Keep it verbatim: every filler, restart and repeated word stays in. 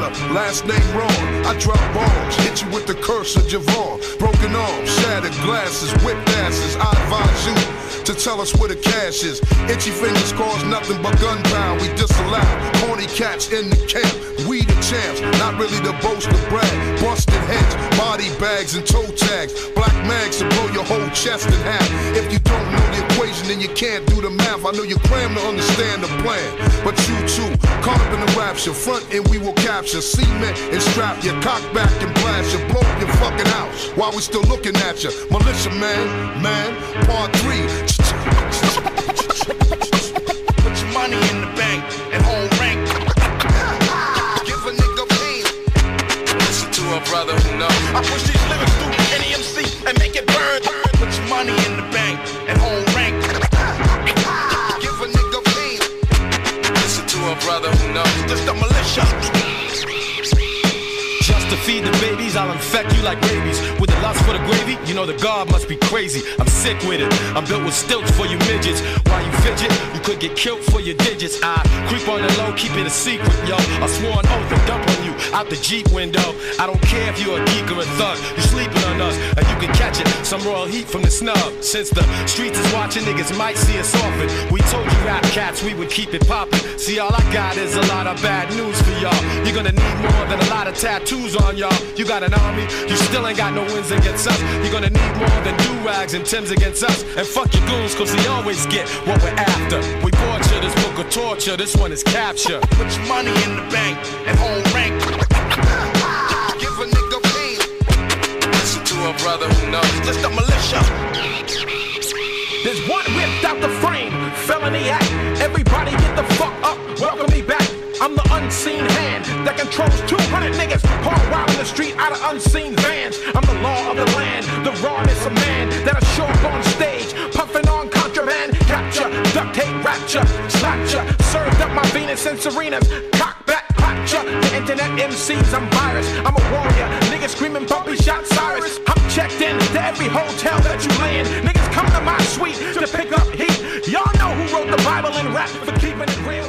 Tyler, last name wrong. I drop bombs, hit you with the curse of Javon. Broken arms, shattered glasses, whipped asses. I advise you to tell us where the cash is. Itchy fingers cause nothing but gunpowder. We disallow corny cats in the camp. We the champs, not really the boast of brag. Busted heads, body bags and toe tags. Black mags to blow your whole chest in half. If you don't know the equation, then you can't do the math. I know you cram to understand the plan, but you too, caught up in the rapture. Front and we will capture, cement and strap you, cock back and blast you, blow up your fucking house while we still looking at you. Militia man, man, part three. Put your money in the bank and hold rank. Give a nigga pain. Listen to a brother who knows. I push these lyrics through any M C and make it burn. Put your money in the bank and hold rank. Give a nigga pain. Listen to a brother who knows. Just a militia. Just to feed the babies, I'll infect you like rabies. With the lust for the gravy, you know the God must be crazy. I'm sick with it, I'm built with stilts for you midgets. While you fidget, you could get killed for your digits. I creep on the low, keep it a secret, yo. I swore an oath and dump on you out the Jeep window. I don't care if you're a geek or a thug, you sleeping on us, and you can catch it, some royal heat from the snub. Since the streets is watching, niggas might see us often. We told you rap cats we would keep it poppin'. See, all I got is a lot of bad news for y'all. You're gonna need more than a lot of tattoos on y'all. You got an army, you still ain't got no wins against us. You're gonna need more than do-rags and Timbs against us. And fuck your goons, cause they always get what we're after. We torture this book of torture, this one is capture. Put your money in the bank and hold rank. Give a nigga pain. Listen to a brother who knows. Just a militia. There's one ripped out the frame, felony act. Everybody get the fuck up, welcome me back. I'm the unseen hand that controls two hundred niggas hard wild in the street out of unseen vans. I'm the law of the land, the rawness of man that I show up on stage, puffing on contraband. Capture, duct tape, rapture, slapped ya, served up my Venus and Serenas, cock back, clapped ya. The internet M Cs, I'm virus, I'm a warrior. Niggas screaming bumpy shot Cyrus. I'm checked in to every hotel that you lay in. Niggas come to my suite to pick up heat. Y'all know who wrote the Bible and rap for keeping it real.